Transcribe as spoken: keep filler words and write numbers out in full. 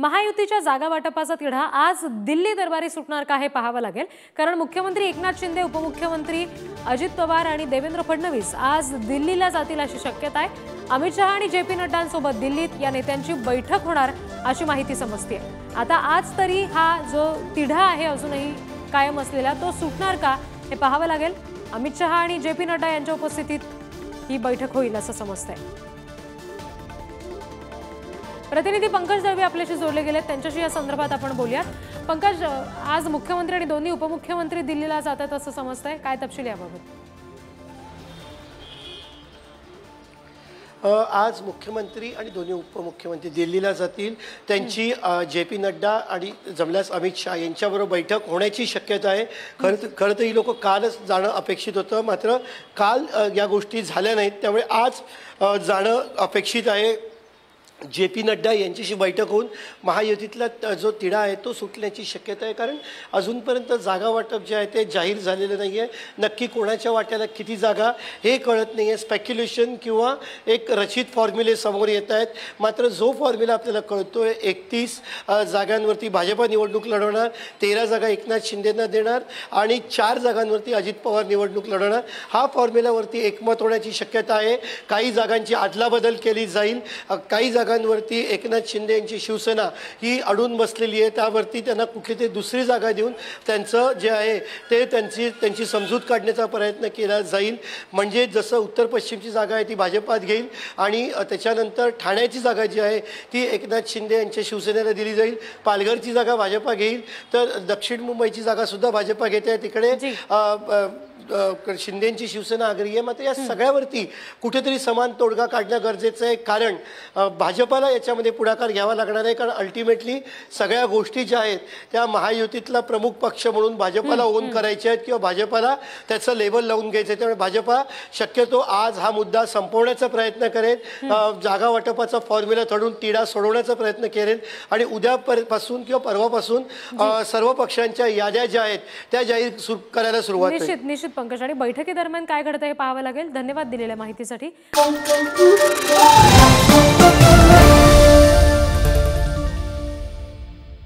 महायुतीच्या जागा वाटपाचा तिढा आज दिल्ली दरबारी सुटणार का हे पाहावं लागेल, कारण मुख्यमंत्री एकनाथ शिंदे, उपमुख्यमंत्री अजित पवार आणि देवेंद्र फडणवीस आज दिल्लीला जातील अशी शक्यता आहे। अमित शहा आणि जे पी नड्डांसोबत दिल्लीत या नेत्यांची बैठक होणार अशी माहिती समजते। आता आज तरी हा जो तिढा आहे अजूनही कायम असलेला तो सुटणार का हे पाहावं लागेल। अमित शहा आणि जे पी नड्डा यांच्या उपस्थितीत ही बैठक होईल असं समजतंय। प्रतिनिधी पंकज दळवी आपल्याशी जोडले गेलेत, त्यांच्याशी या संदर्भात आपण बोलूया। पंकज, आज मुख्यमंत्री आणि दोन्ही उपमुख्यमंत्री दिल्लीला जातात असं समजतंय, काय तपशील याबाबत? आज मुख्यमंत्री आणि दोन्ही उपमुख्यमंत्री दिल्लीला जातील। त्यांची जे पी नड्डा आणि जमल्यास अमित शहा यांच्याबरोबर बैठक होण्याची शक्यता आहे। खरं खरं तर ही लोक कालच जाणं अपेक्षित होतं, मात्र काल या गोष्टी झाल्या नाहीत, त्यामुळे आज जाणं अपेक्षित आहे। जे पी नड्डा यांच्याशी बैठक होऊन महायुतीतला जो तिढा आहे तो सुटण्याची शक्यता आहे, कारण अजूनपर्यंत जागा वाटप जे आहे ते जाहीर झालेलं नाही आहे। नक्की कोणाच्या वाट्याला किती जागा हे कळत नाही आहे। स्पेक्युलेशन किंवा एक रचित फॉर्म्युले समोर येत आहेत, मात्र जो फॉर्म्युला आपल्याला कळतो आहे एकतीस जागांवरती भाजपा निवडणूक लढवणार, तेरा जागा एकनाथ शिंदेंना देणार आणि चार जागांवरती अजित पवार निवडणूक लढवणार। हा फॉर्म्युल्यावरती एकमत होण्याची शक्यता आहे। काही जागांची अदलाबदल केली जाईल, काही जागा वरती एकनाथ शिंदे यांची शिवसेना ही अडून बसलेली आहे, त्यावरती त्यांना कुठली तरी दुसरी जागा देऊन त्यांचं जे आहे ते त्यांची त्यांची समजूत काढण्याचा प्रयत्न केला जाईल। म्हणजे जसं उत्तर पश्चिमची जागा आहे ती भाजपात घेईल आणि त्याच्यानंतर ठाण्याची जागा जी आहे ती एकनाथ शिंदे यांच्या शिवसेनेला दिली जाईल। पालघरची जागा भाजपा घेईल, तर दक्षिण मुंबईची जागा सुद्धा भाजपा घेते, तिकडे शिंदेंची शिवसेना आग्रही आहे। मात्र या सगळ्यावरती कुठेतरी समान तोडगा काढणं गरजेचं आहे, कारण भाजपाला याच्यामध्ये पुढाकार घ्यावा लागणार आहे, कारण अल्टिमेटली सगळ्या गोष्टी ज्या आहेत त्या महायुतीतला प्रमुख पक्ष म्हणून भाजपाला ओन करायचे आहेत किंवा भाजपाला त्याचं लेबल लावून घ्यायचं आहे। त्यामुळे भाजपा शक्यतो आज हा मुद्दा संपवण्याचा प्रयत्न करेल, जागा वाटपाचा फॉर्म्युला तडून तिढा सोडवण्याचा प्रयत्न करेल आणि उद्यापासून किंवा परवापासून सर्व पक्षांच्या याद्या ज्या आहेत त्या जाहीर सुरू करायला सुरुवात होईल। निश्चित निश्चित पंकज, आणि बैठकीदरम्यान काय घडतं हे पाहावं लागेल। धन्यवाद दिलेल्या माहितीसाठी।